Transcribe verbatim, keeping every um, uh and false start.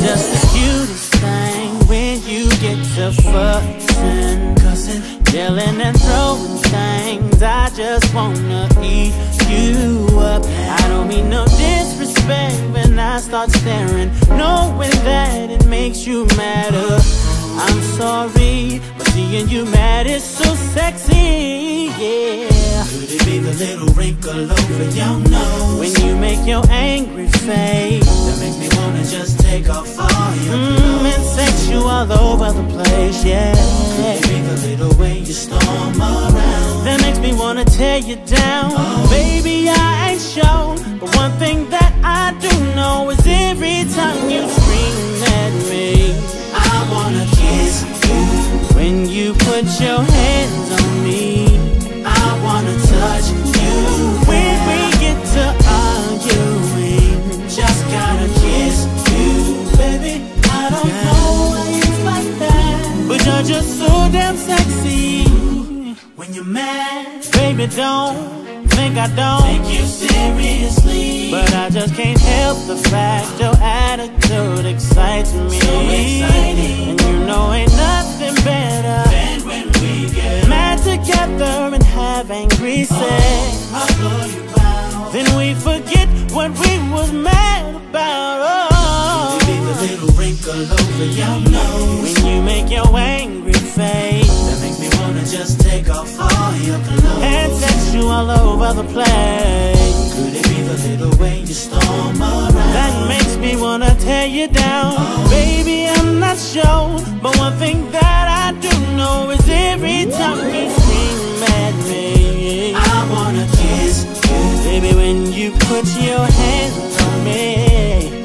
just the cutest thing when you get to fussing, cussing, yelling and throwing things. I just wanna eat you up. I don't mean no disrespect when I start staring, knowing that it makes you madder. I'm sorry, but seeing you mad is so sexy, yeah. Could it be the little wrinkle over your nose when you make your angry face that makes me wanna just take off all your clothes? mm, and sex you all over the place, yeah. Could it be the little way you storm around that makes me wanna tear you down? Oh. Baby, I ain't sure, but one thing that I do know is every time you scream at me, I wanna kiss you. When you put your hands on me, I wanna touch you. When we get to arguing, just gotta kiss you. Baby, I don't yeah. know why it's like that, but you're just so damn sexy when you're mad. Baby, don't think I don't take you seriously, but I just can't help the fact your attitude excites me. So exciting, and you know ain't nothing better than when we get mad together and have angry sex. Oh, I'll blow you out. Then we forget what we was mad about. Oh, could it be the little wrinkle over your nose when you make your angry face that makes me wanna just take off all your clothes and sex you all over the place? Could it be the little way you storm around that makes me wanna tear you down? Oh. Baby, I'm not sure, but one thing that I do know is every time you scream at me, I wanna kiss you. Baby, when you put your hands on me,